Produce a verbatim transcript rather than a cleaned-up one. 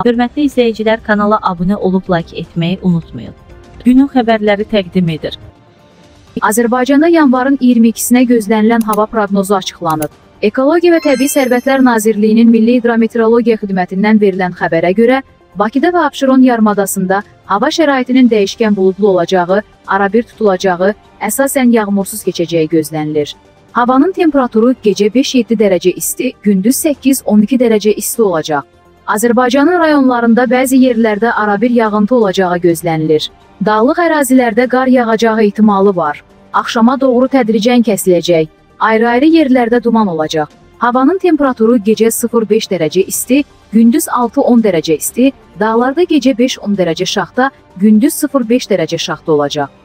Hörmətli izləyicilər, kanala abunə olub like etməyi unutmayın. Günün xəbərləri təqdim edir. Azərbaycanda yanvarın iyirmi ikisinə gözlənilən hava proqnozu açıqlanıb. Ekologiya və Təbii Sərvətlər Nazirliyinin Milli Hidrometeorologiya Xidmətindən verilən xəbərə görə, Bakıda və Abşeron yarımadasında hava şəraitinin dəyişkən buludlu olacağı, arabir tutulacağı, əsasən yağmursuz keçəcəyi gözlənilir. Havanın temperaturu gecə beş yeddi dərəcə isti, gündüz səkkiz on iki dərəcə isti olacaq. Azərbaycanın rayonlarında bəzi yerlərdə arabir yağıntı olacağı gözlənilir. Dağlıq ərazilərdə qar yağacağı ehtimalı var. Axşama doğru tədricən kəsiləcək. Ayrı-ayrı yerlərdə duman olacaq. Havanın temperaturu gecə sıfır beş dərəcə isti, gündüz altı on dərəcə isti, dağlarda gecə beş on dərəcə şaxta, gündüz sıfır beş dərəcə şaxta olacaq.